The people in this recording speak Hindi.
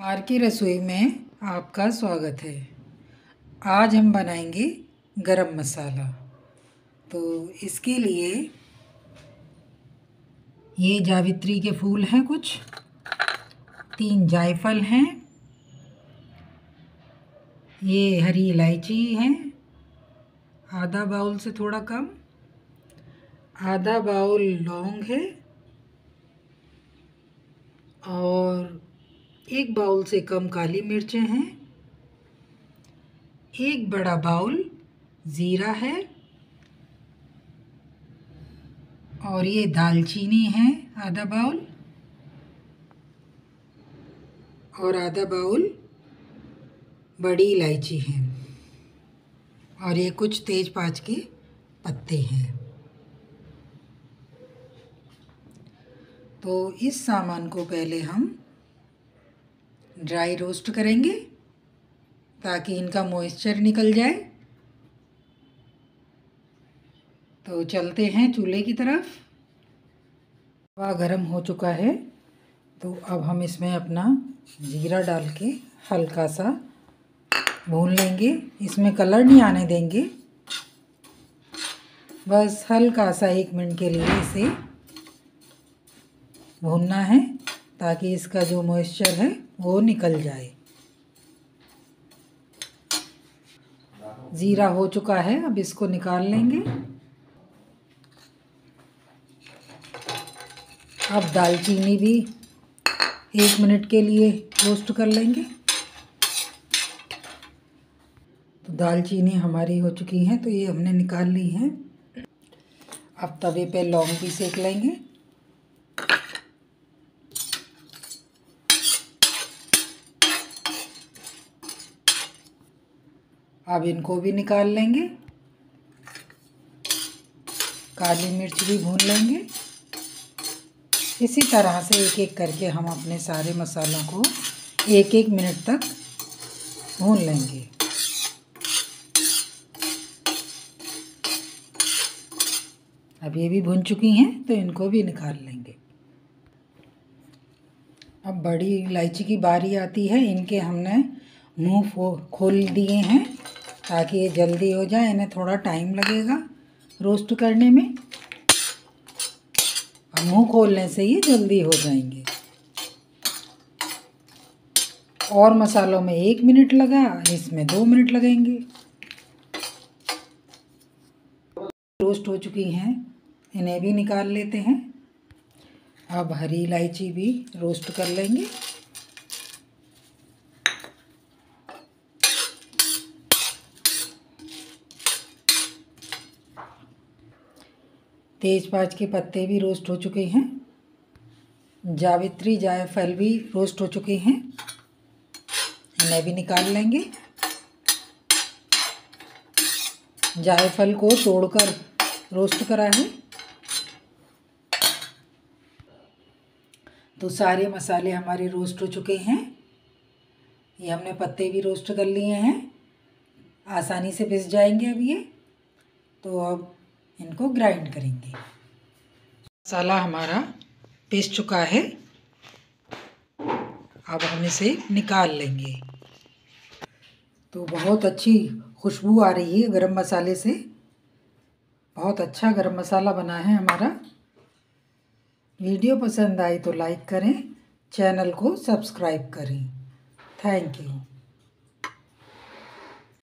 आर की रसोई में आपका स्वागत है। आज हम बनाएंगे गरम मसाला। तो इसके लिए ये जावित्री के फूल हैं, कुछ 3 जायफल हैं, ये हरी इलायची है, आधा बाउल से थोड़ा कम, आधा बाउल लौंग है और 1 बाउल से कम काली मिर्चें हैं, 1 बड़ा बाउल ज़ीरा है और ये दालचीनी है आधा बाउल और आधा बाउल बड़ी इलायची है और ये कुछ तेज़पात के पत्ते हैं। तो इस सामान को पहले हम ड्राई रोस्ट करेंगे ताकि इनका मॉइस्चर निकल जाए। तो चलते हैं चूल्हे की तरफ। तवा गरम हो चुका है, तो अब हम इसमें अपना जीरा डाल के हल्का सा भून लेंगे। इसमें कलर नहीं आने देंगे, बस हल्का सा 1 मिनट के लिए इसे भूनना है ताकि इसका जो मॉइस्चर है वो निकल जाए। ज़ीरा हो चुका है, अब इसको निकाल लेंगे। अब दालचीनी भी 1 मिनट के लिए रोस्ट कर लेंगे। तो दालचीनी हमारी हो चुकी हैं, तो ये हमने निकाल ली हैं। अब तवे पे लौंग भी सेक लेंगे। अब इनको भी निकाल लेंगे। काली मिर्च भी भून लेंगे। इसी तरह से एक एक करके हम अपने सारे मसालों को 1-1 मिनट तक भून लेंगे। अब ये भी भून चुकी हैं, तो इनको भी निकाल लेंगे। अब बड़ी इलायची की बारी आती है। इनके हमने मुंह खोल दिए हैं ताकि ये जल्दी हो जाए। इन्हें थोड़ा टाइम लगेगा रोस्ट करने में, और मुंह खोलने से ये जल्दी हो जाएंगे। और मसालों में 1 मिनट लगा, इसमें 2 मिनट लगेंगे। रोस्ट हो चुकी हैं, इन्हें भी निकाल लेते हैं। अब हरी इलायची भी रोस्ट कर लेंगे। तेज़पात के पत्ते भी रोस्ट हो चुके हैं। जावित्री जायफल भी रोस्ट हो चुके हैं, इन्हें भी निकाल लेंगे। जायफल को तोड़कर रोस्ट करा है। तो सारे मसाले हमारे रोस्ट हो चुके हैं। ये हमने पत्ते भी रोस्ट कर लिए हैं, आसानी से पिस जाएंगे अब ये। तो अब इनको ग्राइंड करेंगे। मसाला हमारा पिस चुका है, अब हम इसे निकाल लेंगे। तो बहुत अच्छी खुशबू आ रही है गरम मसाले से। बहुत अच्छा गरम मसाला बना है हमारा। वीडियो पसंद आई तो लाइक करें, चैनल को सब्सक्राइब करें। Thank you.